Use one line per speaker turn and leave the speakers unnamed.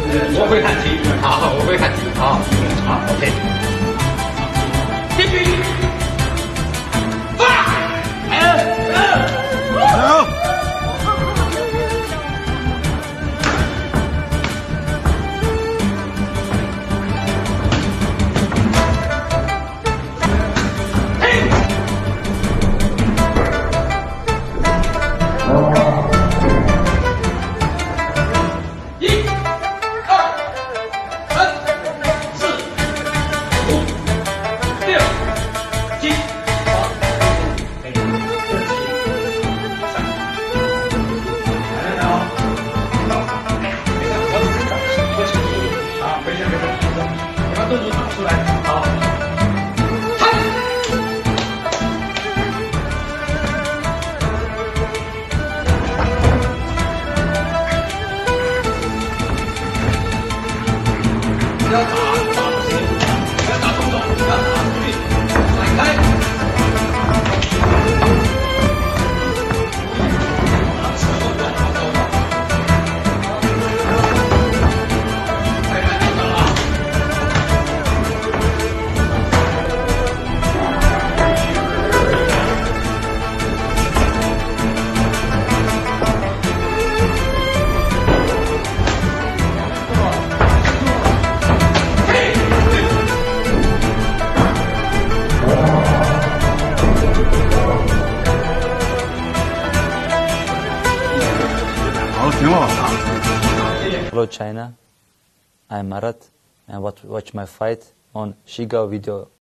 我会看题，好，我会看题，好，OK。必须。动作打出来，好，看，不要打不行，不要打空手，不要打出去，甩开。
Hello China, I'm Marat and watch my fight on Shiga video.